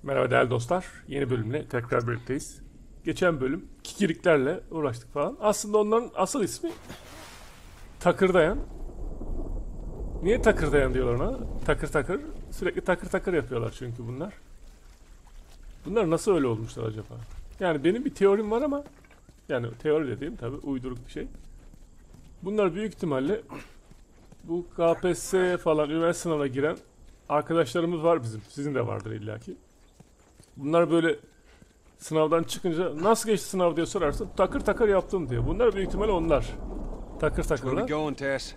Merhaba değerli dostlar. Yeni bölümle tekrar birlikteyiz. Geçen bölüm kikiriklerle uğraştık falan. Aslında onların asıl ismi takırdayan. Niye takırdayan diyorlar ona? Takır takır. Sürekli takır takır yapıyorlar çünkü bunlar. Bunlar nasıl öyle olmuşlar acaba? Yani benim bir teorim var ama yani teori dediğim tabi uyduruk bir şey. Bunlar büyük ihtimalle bu KPSS falan üniversite sınavına giren arkadaşlarımız var bizim. Sizin de vardır illaki. Bunlar böyle sınavdan çıkınca nasıl geçti sınav diye sorarsın. Takır takır yaptım diyor. Bunlar büyük ihtimalle onlar. Takır Where we takırlar. going, Tess?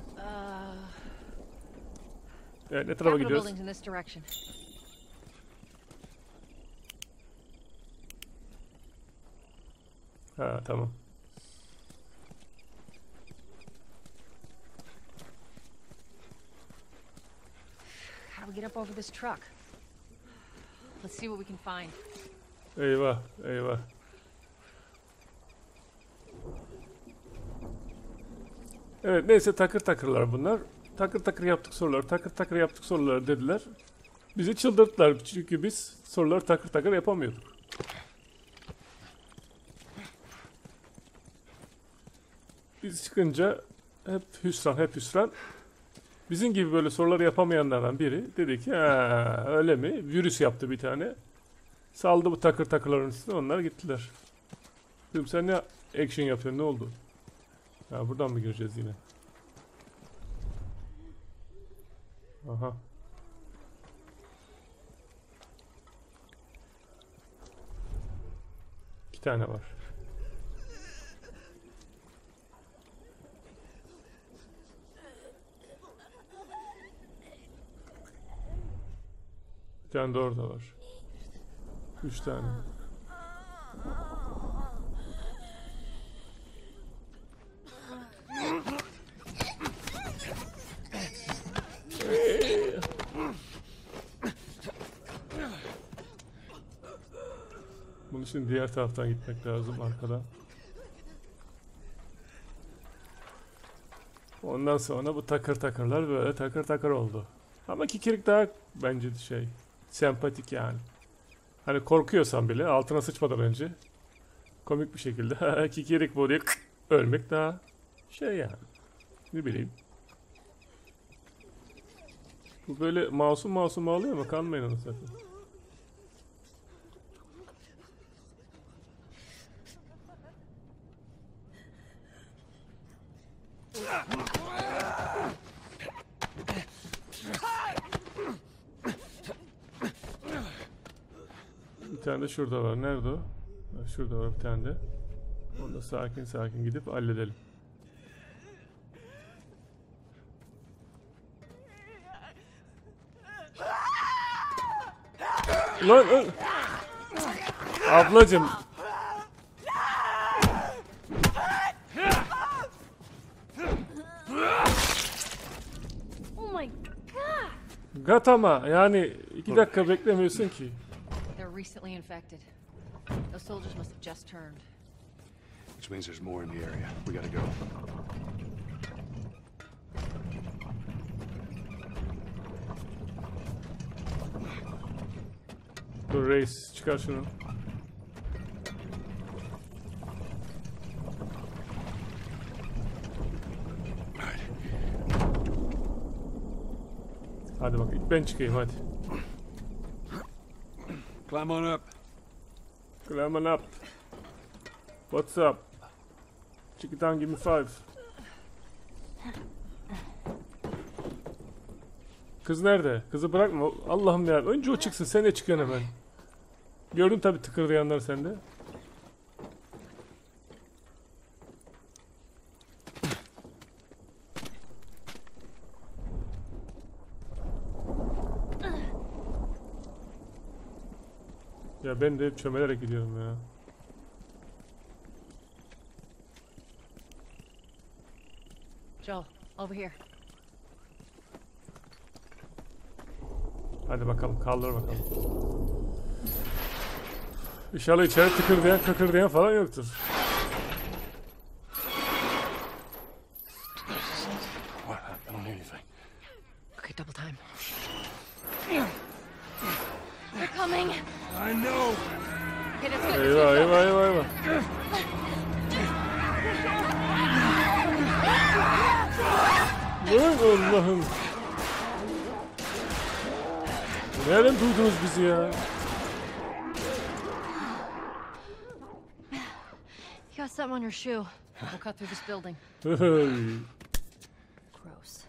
Evet, ne tarafa Capitol gidiyoruz? buildings in this direction. Ha, tamam. How do we get up over this truck? Let's see what we can find. Eyvah, eyvah. Evet, neyse takır takırlar bunlar. Takır takır yaptık soruları, takır takır yaptık soruları dediler. Bizi çıldırttılar çünkü biz soruları takır takır yapamıyorduk. Biz çıkınca hep hüsran, hep hüsran. Bizim gibi böyle soruları yapamayanlardan biri dedi ki ha, öyle mi? Virüs yaptı bir tane. Saldı bu takır takırların üstüne, onlar gittiler. Dedim sen ne action yapıyorsun, ne oldu? Ha, buradan mı gireceğiz yine? Aha. İki tane var. Bir tane de orada var. Üç tane. Bunun için diğer taraftan gitmek lazım, arkadan. Ondan sonra bu takır takırlar böyle takır takır oldu. Ama kikirik daha bence şey, sempatik yani. Hani korkuyorsan bile altına sıçmadan önce komik bir şekilde kikirik bu diye ölmek daha şey yani. Ne bileyim. Bu böyle masum masum ağlıyor ama kanmayın onu sakın. Bir tane de şurada var. Nerede o? Ha, şurada var bir tane de. Onu da sakin sakin gidip halledelim. Lan! Ablacım. Oh my god! Gat ama yani 2 dakika beklemiyorsun ki. They're recently infected. Those soldiers must have just turned. Which means there's more in the area. We gotta go. Dur reis, çıkar şunu. Right. Hadi bak, ilk ben çıkayım hadi. Climb on up. Climb on up. What's up? Check it down, give me 5. Kız nerede? Kızı bırakma. Allah'ım ya. Önce o çıksın. Sen de çıkıyorsun hemen. Gördün tabii tıkırdayanları sende. Ya ben de hep çömelerek gidiyorum ya. Joel, over here. Hadi bakalım, kaldır bakalım. İnşallah içeri tıkırdayan kakırdayan falan yoktur. What? I don't hear anything. Okay, double time. They're coming. I know. Okay, that's good. Eyvah eyvah eyvah eyvah. Vay Allah'ım. Nereden duydunuz bizi ya? You got something on your shoe. We'll cut through this building. Hey. Gross.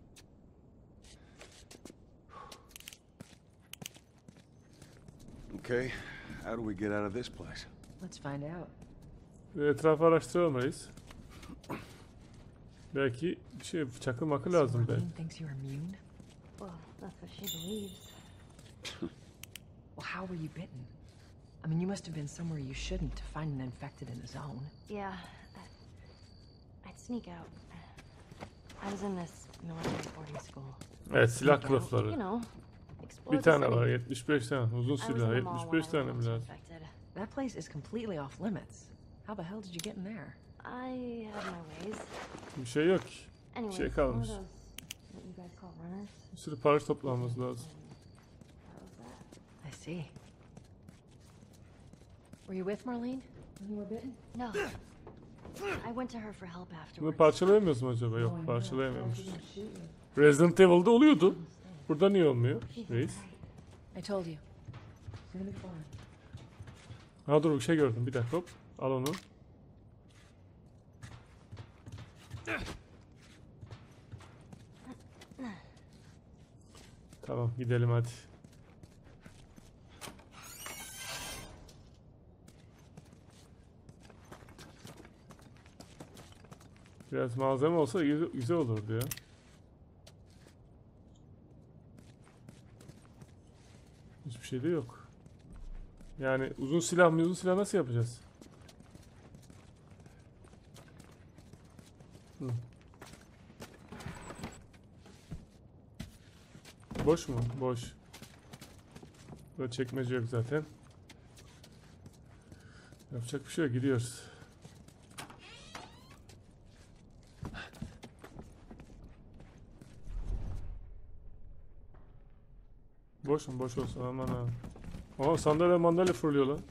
Okay, how do we get out of this place? Let's find out. Etrafı araştırmalıyız. Belki bir şey çakıl makı lazım belki. Marlene thinks you're immune? Well, that's what she believes. Well, how were you bitten? I mean, you must have been somewhere you shouldn't to find an infected in the zone. Yeah, I'd sneak out. I was in this military boarding school. Evet, silah You kılıfları. know, explore Bir the tane city. var, 75 tane. Uzun I was silah, in the mall 75 when I tane mi was lazım? infected. That place is completely off limits. How the hell did you get in there? I had my ways. Bir şey yok ki. Anyway, şey one of kalmış. those, what you guys call runners. Bir sürü paraç toplamamız lazım. That was that. I see. Were you with Marlene when you were bitten? No. I went to her for help Bunu afterwards. parçalayamıyoruz mu acaba? Yok, parçalayamıyormuşuz. Resident Evil'da oluyordu. Burada niye olmuyor reis? I told you. It's gonna be fine. Ha dur, bir şey gördüm. Bir dakika, hop. Al onu. Tamam, gidelim hadi. Biraz malzeme olsa güzel olurdu ya. Hiçbir şey de yok. Yani uzun silah nasıl yapacağız? Hı. Boş mu? Boş. Burada çekmece yok zaten. Yapacak bir şey yok, gidiyoruz. Boş mu? Boş olsun, aman ha. Aa, sandalye mandalye fırlıyor lan.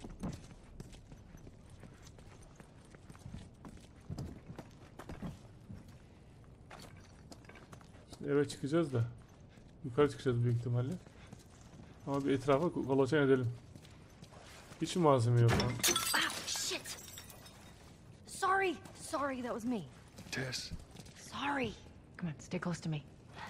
Şimdi eve çıkacağız da. Yukarı çıkacağız büyük ihtimalle. Ama bir etrafa kolaçan edelim. Hiç mi malzeme yok lan? Ow, shit! Sorry, sorry, that was me. Tess, Sorry. Come on, stay close to me.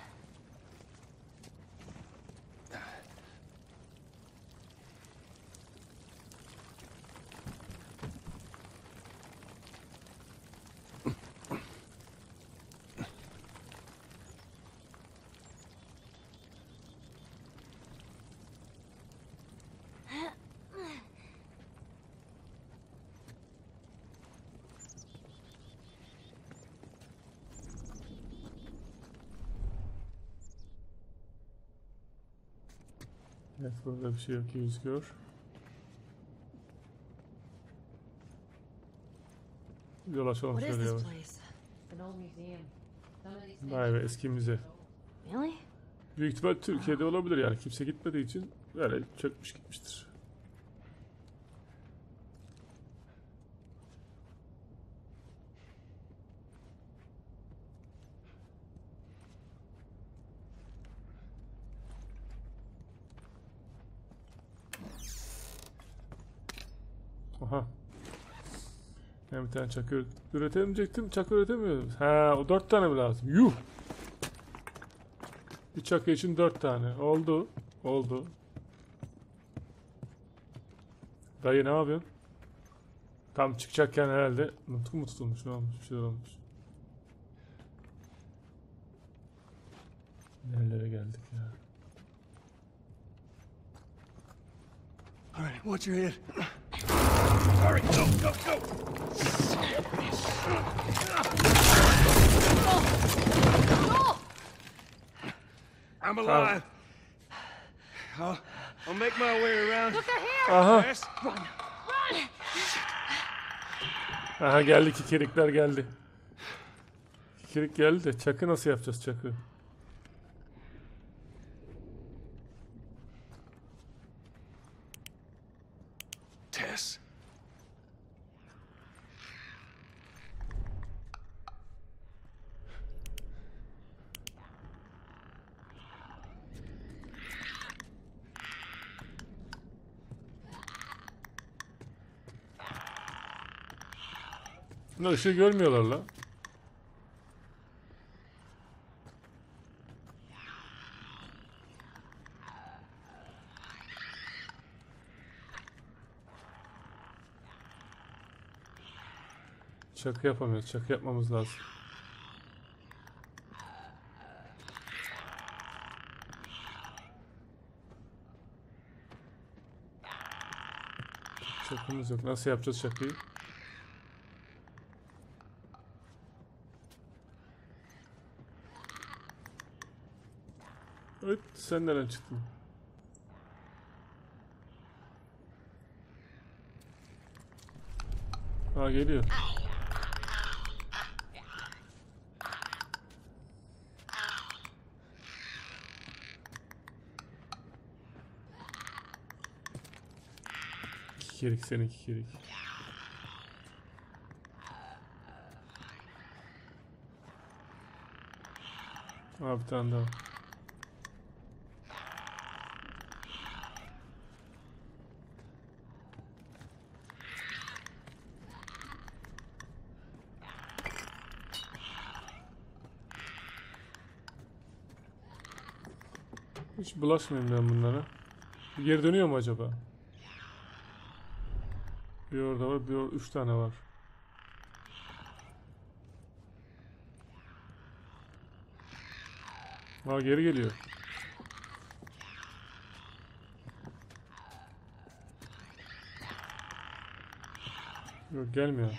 Evet, burada bir şey yok gibi gözüküyor. Yol açalım What is şöyle this yavaş. place? An old museum. Some of these Vay be, eski müze. Really? Büyük ihtimal Türkiye'de olabilir yani. Kimse gitmediği için böyle çökmüş gitmiştir. Aha. Ben bir tane çakı üretemeyecektim. Çakı üretemiyorum. Ha, o 4 tane mi lazım? Yuh! Bir çakı için 4 tane. Oldu. Oldu. Dayı ne yapıyorsun? Tam çıkacakken herhalde nutku mu tutulmuş? Ne olmuş? Bir şeyler olmuş. Nerelere geldik ya? all right, watch your head. All right, go, go, go. I'm alive. I'll make my way around. Aha! Tess, Aha, geldi, kikirikler geldi. Kikirik geldi de çakı nasıl yapacağız çakı? Bunlar ışığı görmüyorlar la. Çakı yapamıyoruz. Çakı yapmamız lazım. Çakımız yok. Nasıl yapacağız çakıyı? Evet, sen nereden çıktın? Ha, geliyor. Kikirik, senin kikirik. Ha, bir tane daha. Hiç bulaşmayayım ben bunlara. Geri dönüyor mu acaba? Bir orada var, bir orada. 3 tane var. Ha, geri geliyor. Yok, gelmiyor.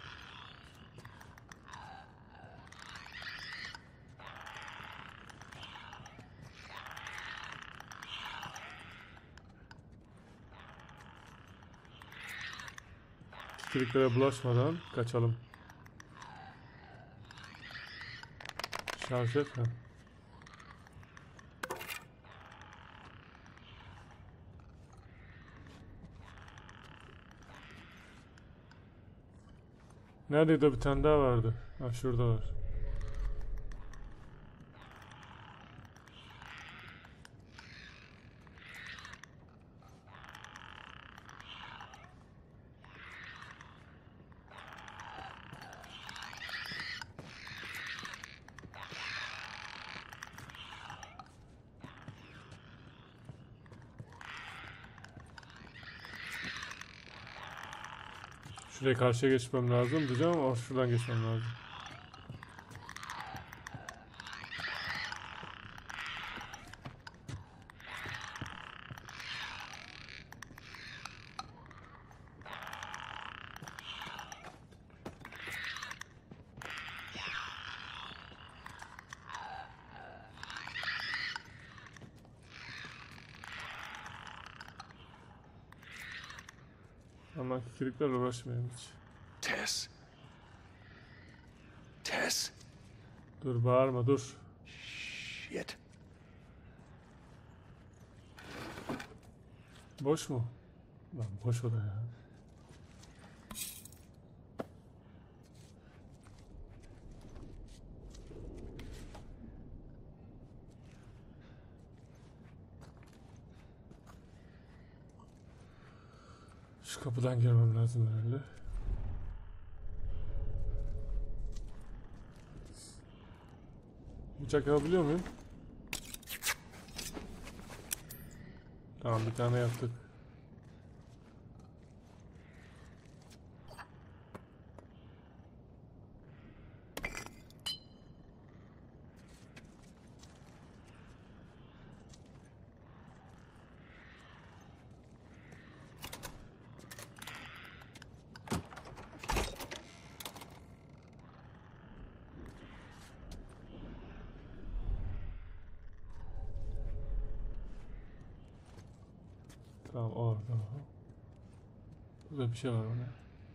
Kilitlere bulaşmadan kaçalım. Şarj et. Neredeydi o, bir tane daha vardı. Ha, şurada var. Şuraya karşıya geçmem lazım diyeceğim ama şuradan geçmem lazım. Ama kiliklerle uğraşmayayım hiç. Tess. Tess. Dur, bağırma, dur. Shit. Boş mu? Lan boş o da ya. Şu kapıdan girmem lazım herhalde. Bıçak alabiliyor muyum? Tamam, bir tane yaptık. Tamam, orada. Burada bir şey var orada.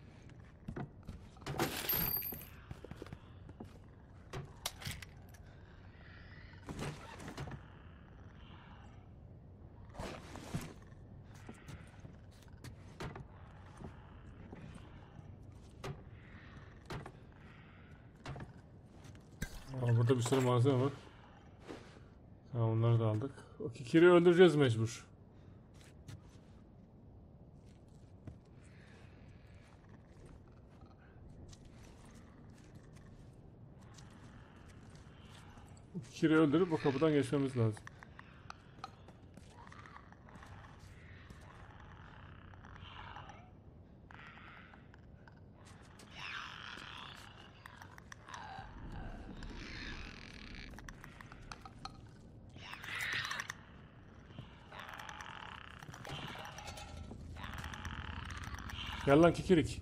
Aa, burada bir sürü malzeme var. Tamam, onları da aldık. O kikiri öldüreceğiz mecbur. Kikiri öldürüp o kapıdan geçmemiz lazım. Gel lan Kikirik.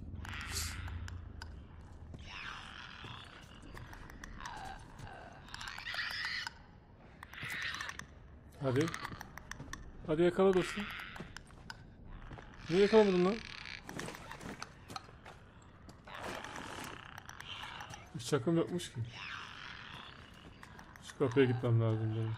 Hadi. Hadi yakala dostum. Niye yakalamadın lan? Hiç çakım yokmuş ki. Şu kapıya gitmem lazım benim.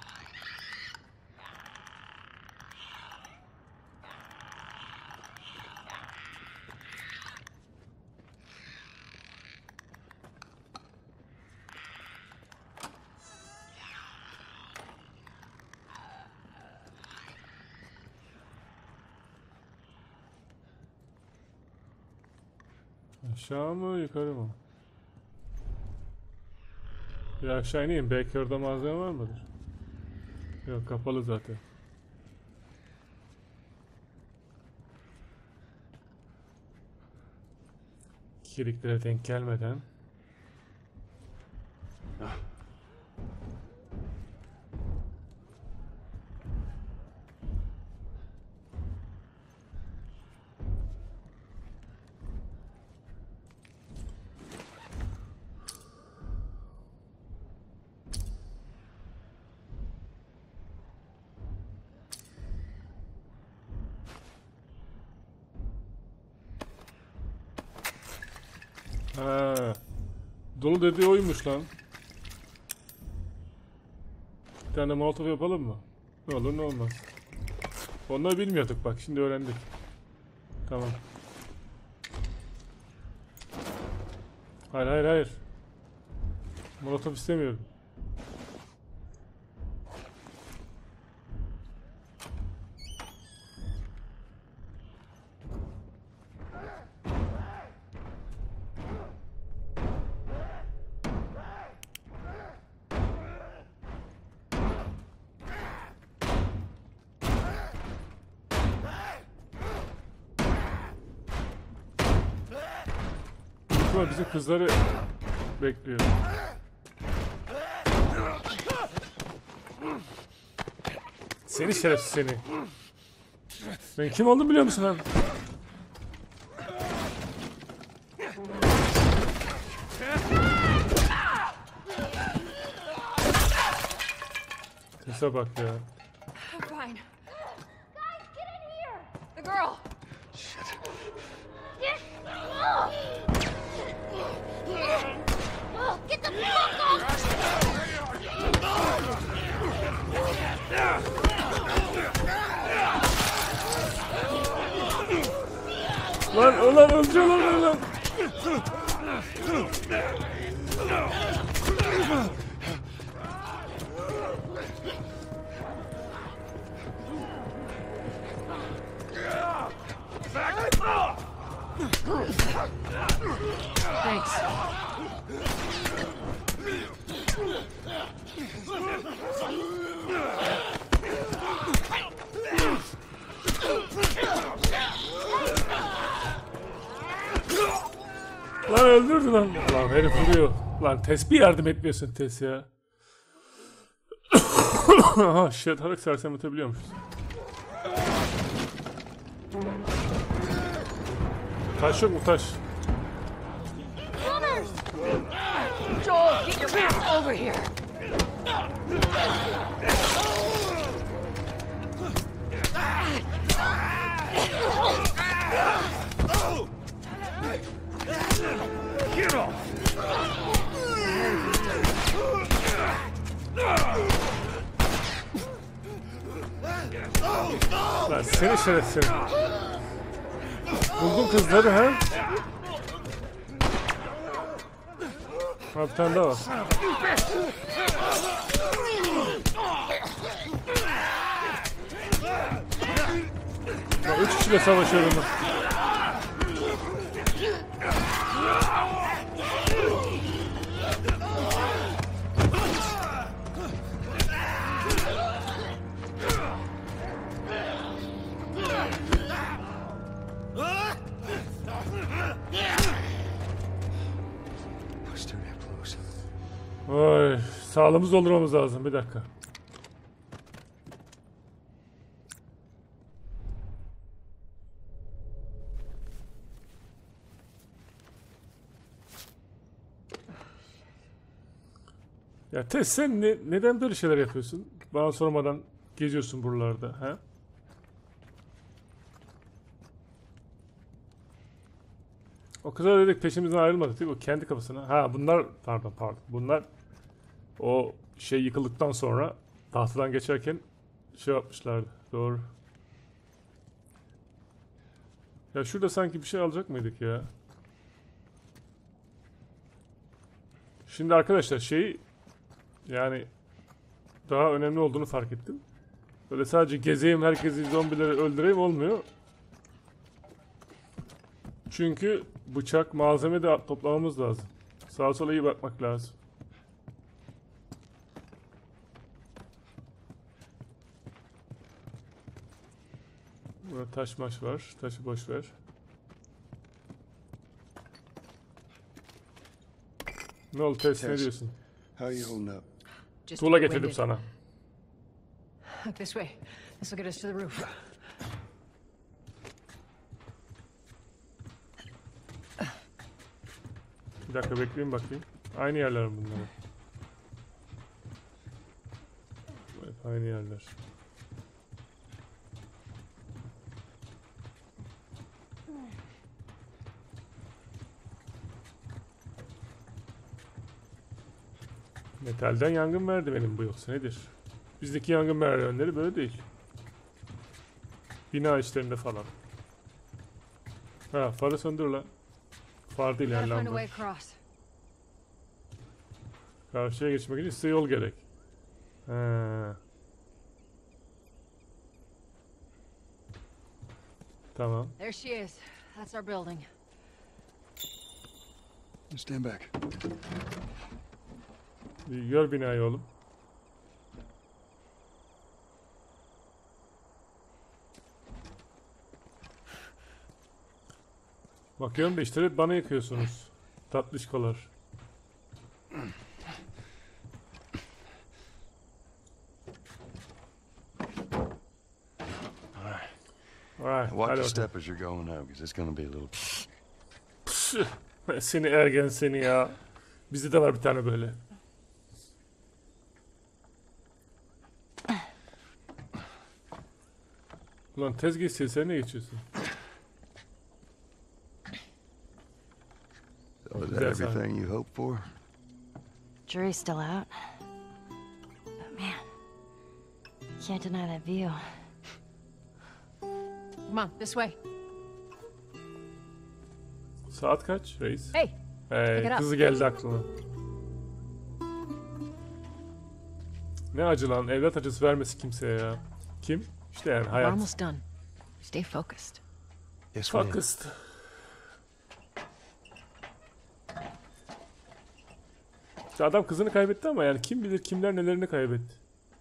Aşağı mı yukarı mı? Bir aşağı ineyim. Belki orada malzeme var mıdır? Yok, kapalı zaten. Kiriklere denk gelmeden. Ha, dolu dediği oymuş lan. Bir tane molotof yapalım mı? Ne olur ne olmaz. Onları bilmiyorduk, bak şimdi öğrendik. Tamam. Hayır hayır hayır. Molotof istemiyorum. Bizim kızları bekliyor. Seni şerefsiz seni. Ben kim olduğumu biliyor musun lan? Sese bak ya. I'm fine. Guys, get in here! The girl! Get the fuck off! Lan öldürüyorlar beni lan. Thanks. Lan öldürdü lan. Lan herif vuruyor. Lan Tess bir yardım etmiyorsun Tess ya. Aha shit, hareket sersemletebiliyormuşuz. Taş yok mu taş? Joel, get your ass over here. Get off! Lan seni şerefsiz. Buldun kızları ha? Ha bir tane daha var. Ya, 3 kişiyle savaşıyorum ben. Sağlığımızı doldurmamız lazım. Bir dakika. Ya Tess, sen neden böyle şeyler yapıyorsun? Bana sormadan geziyorsun buralarda, ha? O kıza dedik peşimizden ayrılmadı değil mi? O kendi kafasına. Ha bunlar pardon. Bunlar o şey yıkıldıktan sonra tahtadan geçerken şey yapmışlardı. Doğru. Ya şurada sanki bir şey alacak mıydık ya? Şimdi arkadaşlar yani daha önemli olduğunu fark ettim. Böyle sadece gezeyim, herkesi zombileri öldüreyim olmuyor. Çünkü bıçak, malzeme de toplamamız lazım. Sağa sola iyi bakmak lazım. Burada taş maş var. Taşı boş ver. Ne oldu Tess, ne Tess. diyorsun? How you holding up? Just Tuğla getirdim winded. sana. Look this way. This will get us to the roof. Bir dakika bekleyin bakayım. Aynı yerler mi bunlar? Evet, aynı yerler. Metalden yangın merdiveni bu yoksa nedir? Bizdeki yangın merdivenleri böyle değil. Bina içlerinde falan. Ha, farı söndür lan. Far değil Gotta yani find a lamba. way across. Karşıya geçmek için size yol gerek. Ha. Tamam. There she is. That's our building. Stand back. Bir gör binayı oğlum. Bakıyorum da işte hep bana yıkıyorsunuz. Tatlışkolar. Alright, Watch hadi your bakalım. step as you're going out, because it's going to be a little. Püh, seni ergen seni ya. Bizde de var bir tane böyle. Ulan tezgah sen ne geçiyorsun? So is that That's everything you hoped for? Jury's still out. But man, can't deny that view. Come on, this way. Saat kaç reis? Hey, pick it up. Kızı geldi aklına. Ne acı lan, evlat acısı vermesi kimseye ya. Kim? İşte yani we're hayat. almost done. Stay focused. Yes, ma'am. Focused. İşte adam kızını kaybetti ama yani kim bilir kimler nelerini kaybetti.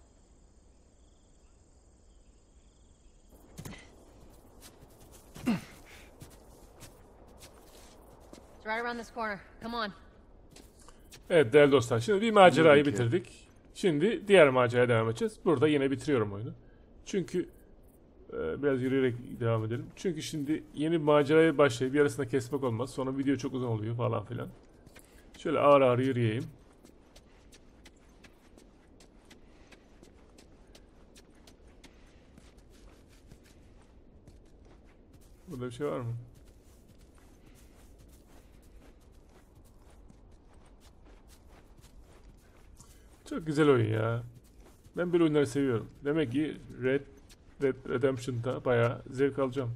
It's right around this corner. Come on. Evet değerli dostlar, şimdi bir macerayı bitirdik. Şimdi diğer maceraya devam edeceğiz. Burada yine bitiriyorum oyunu. Çünkü biraz yürüyerek devam edelim. Çünkü şimdi yeni bir maceraya başlayıp yarısında kesmek olmaz. Sonra video çok uzun oluyor falan filan. Şöyle ağır ağır yürüyeyim. Burada bir şey var mı? Çok güzel oyun ya. Ben böyle oyunları seviyorum. Demek ki Red Dead Redemption'da bayağı zevk alacağım.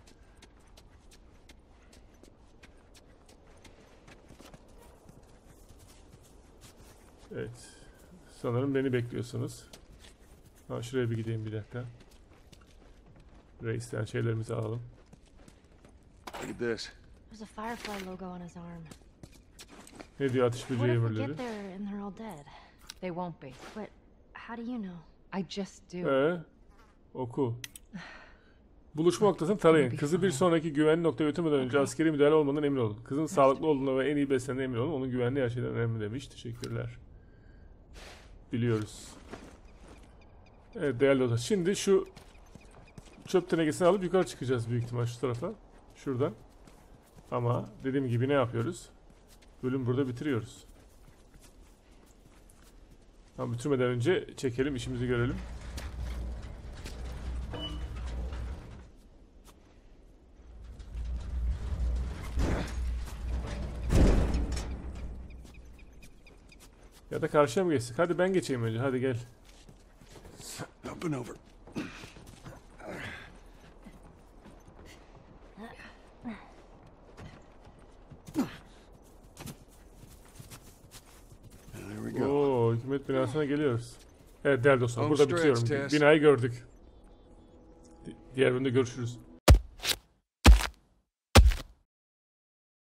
Evet. Sanırım beni bekliyorsunuz. Ha, şuraya bir gideyim bir dakika. Reis'ten şeylerimizi alalım. Look at this. There's a Firefly logo on his arm. Ne diyor ateş What böceği if we emirleri? get there and they're all dead? They won't be. But how do you know? I just do. Oku. Buluşma noktasını tarayın. Kızı bir sonraki güvenli noktaya götürmeden önce askeri müdahale olmadan emin olun. Kızın sağlıklı olduğuna ve en iyi beslendiğine emin olun. Onun güvenli her şeyden önemli demiş. Teşekkürler. biliyoruz. Evet değerli dostlar. Şimdi şu çöp tenekesini alıp yukarı çıkacağız büyük ihtimal şu tarafa. Şuradan. Ama dediğim gibi ne yapıyoruz? Bölüm burada bitiriyoruz. Ama bitirmeden önce çekelim, işimizi görelim. Ya da karşıya mı geçsek? Hadi ben geçeyim önce. Hadi gel. Up and over. There we go. Oo, hükümet binasına geliyoruz. Evet değerli dostlar, Home burada stretch, bitiriyorum. Tess. Binayı gördük. Diğer bölümde görüşürüz.